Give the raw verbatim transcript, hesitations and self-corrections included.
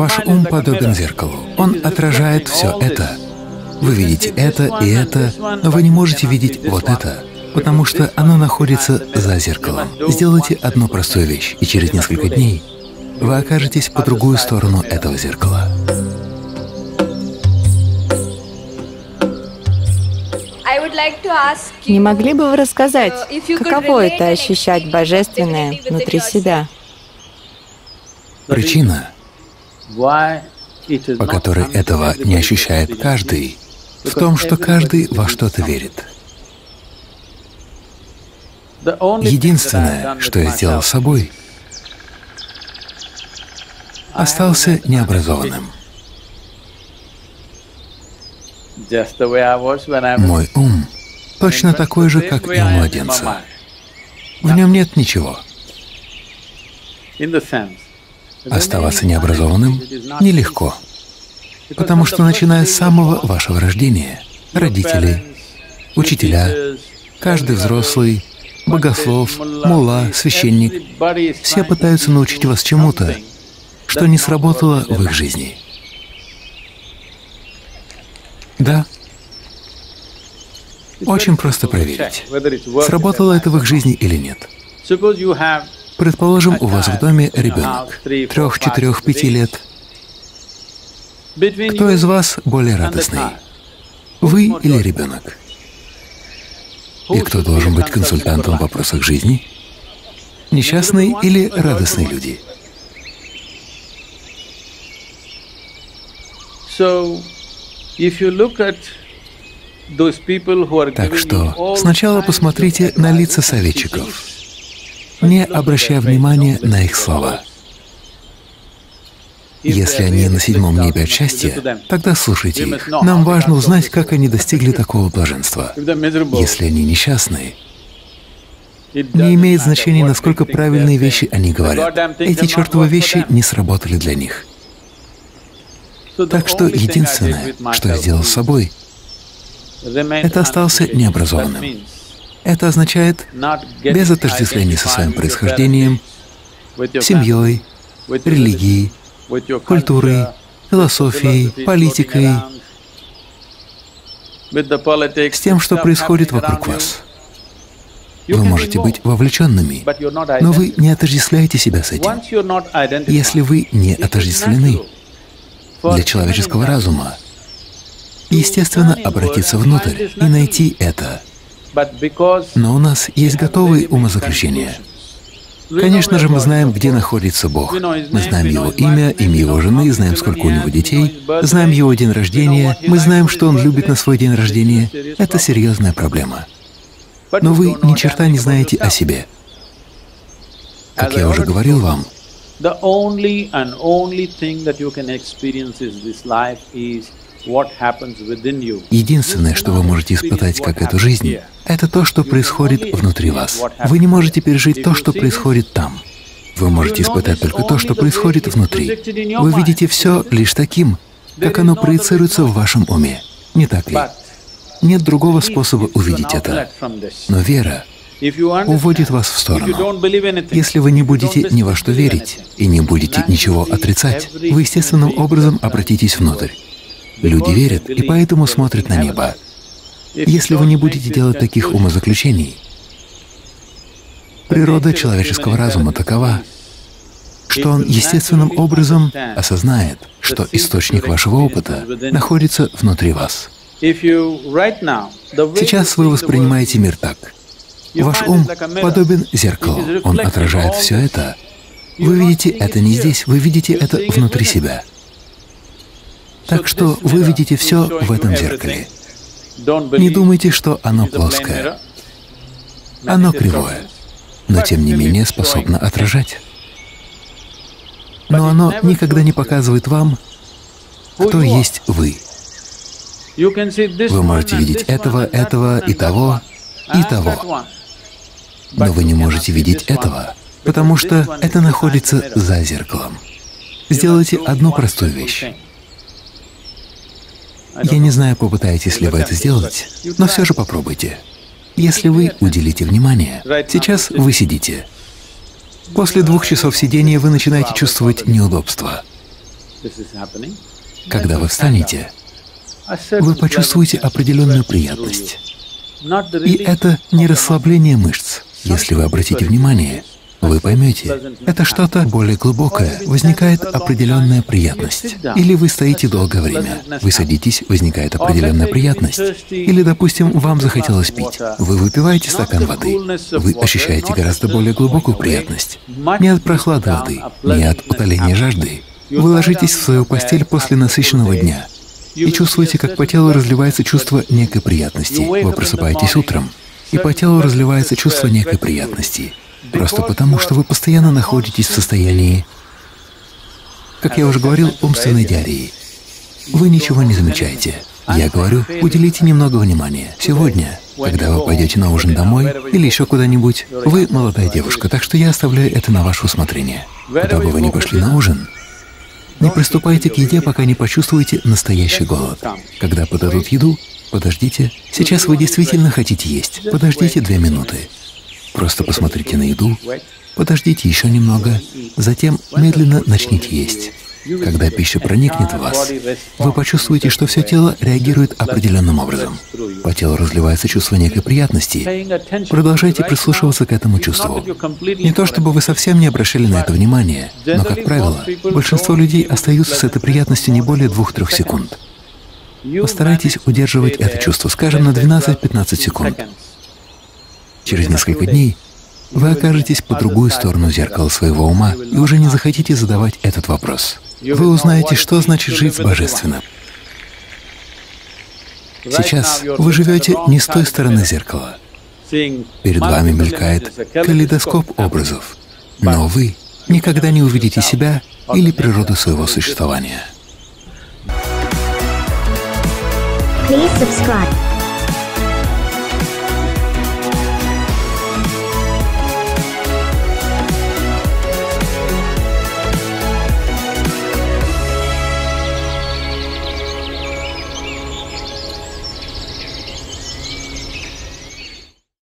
Ваш ум подобен зеркалу. Он отражает все это. Вы видите это и это, но вы не можете видеть вот это, потому что оно находится за зеркалом. Сделайте одну простую вещь, и через несколько дней вы окажетесь по другую сторону этого зеркала. Не могли бы вы рассказать, каково это — ощущать Божественное внутри себя? Причина, по которой этого не ощущает каждый, в том, что каждый во что-то верит. Единственное, что я сделал с собой, остался необразованным. Мой ум точно такой же, как и у младенца. В нем нет ничего. Оставаться необразованным нелегко, потому что, начиная с самого вашего рождения, родители, учителя, каждый взрослый, богослов, мулла, священник, все пытаются научить вас чему-то, что не сработало в их жизни. Да. Очень просто проверить, сработало это в их жизни или нет. Предположим, у вас в доме ребенок, трех, четырех, пяти лет. Кто из вас более радостный? Вы или ребенок? И кто должен быть консультантом в вопросах жизни? Несчастные или радостные люди? Так что сначала посмотрите на лица советчиков, не обращая внимания на их слова. Если они на седьмом небе от счастья, тогда слушайте их. Нам важно узнать, как они достигли такого блаженства. Если они несчастные, не имеет значения, насколько правильные вещи они говорят. Эти чертовы вещи не сработали для них. Так что единственное, что я сделал с собой, это остался необразованным. Это означает без отождествления со своим происхождением, семьей, религией, культурой, философией, политикой, с тем, что происходит вокруг вас. Вы можете быть вовлеченными, но вы не отождествляете себя с этим. Если вы не отождествлены, для человеческого разума естественно обратиться внутрь и найти это. Но у нас есть готовые умозаключения. Конечно же, мы знаем, где находится Бог. Мы знаем Его имя, имя Его жены, знаем, сколько у Него детей, знаем Его день рождения, мы знаем, что Он любит на свой день рождения. Это серьезная проблема. Но вы ни черта не знаете о себе. Как я уже говорил вам, единственное, что вы можете испытать как эту жизнь, это то, что происходит внутри вас. Вы не можете пережить то, что происходит там. Вы можете испытать только то, что происходит внутри. Вы видите все лишь таким, как оно проецируется в вашем уме. Не так ли? Нет другого способа увидеть это. Но вера уводит вас в сторону. Если вы не будете ни во что верить и не будете ничего отрицать, вы естественным образом обратитесь внутрь. Люди верят и поэтому смотрят на небо. Если вы не будете делать таких умозаключений, природа человеческого разума такова, что он естественным образом осознает, что источник вашего опыта находится внутри вас. Сейчас вы воспринимаете мир так. Ваш ум подобен зеркалу, он отражает все это. Вы видите это не здесь, вы видите это внутри себя. Так что вы видите все в этом зеркале. Не думайте, что оно плоское. Оно кривое, но тем не менее способно отражать. Но оно никогда не показывает вам, кто есть вы. Вы можете видеть этого, этого и того, и того. Но вы не можете видеть этого, потому что это находится за зеркалом. Сделайте одну простую вещь. Я не знаю, попытаетесь ли вы это сделать, но все же попробуйте. Если вы уделите внимание, сейчас вы сидите. После двух часов сидения вы начинаете чувствовать неудобство. Когда вы встанете, вы почувствуете определенную приятность. И это не расслабление мышц. Если вы обратите внимание, вы поймете, это что-то более глубокое, возникает определенная приятность. Или вы стоите долгое время, вы садитесь, возникает определенная приятность. Или, допустим, вам захотелось пить, вы выпиваете стакан воды, вы ощущаете гораздо более глубокую приятность. Не от прохлады воды, не от утоления жажды. Вы ложитесь в свою постель после насыщенного дня и чувствуете, как по телу разливается чувство некой приятности. Вы просыпаетесь утром, и по телу разливается чувство некой приятности. Просто потому, что вы постоянно находитесь в состоянии, как я уже говорил, умственной диареи. Вы ничего не замечаете. Я говорю, уделите немного внимания. Сегодня, когда вы пойдете на ужин домой или еще куда-нибудь, вы молодая девушка, так что я оставляю это на ваше усмотрение. Куда бы вы ни пошли на ужин, не приступайте к еде, пока не почувствуете настоящий голод. Когда подадут еду, подождите. Сейчас вы действительно хотите есть. Подождите две минуты. Просто посмотрите на еду, подождите еще немного, затем медленно начните есть. Когда пища проникнет в вас, вы почувствуете, что все тело реагирует определенным образом. По телу разливается чувство некой приятности. Продолжайте прислушиваться к этому чувству. Не то чтобы вы совсем не обращали на это внимание, но, как правило, большинство людей остаются с этой приятностью не более двух-трех секунд. Постарайтесь удерживать это чувство, скажем, на двенадцать-пятнадцать секунд. Через несколько дней вы окажетесь по другую сторону зеркала своего ума и уже не захотите задавать этот вопрос. Вы узнаете, что значит жить с Божественным. Сейчас вы живете не с той стороны зеркала. Перед вами мелькает калейдоскоп образов, но вы никогда не увидите себя или природу своего существования. Please subscribe.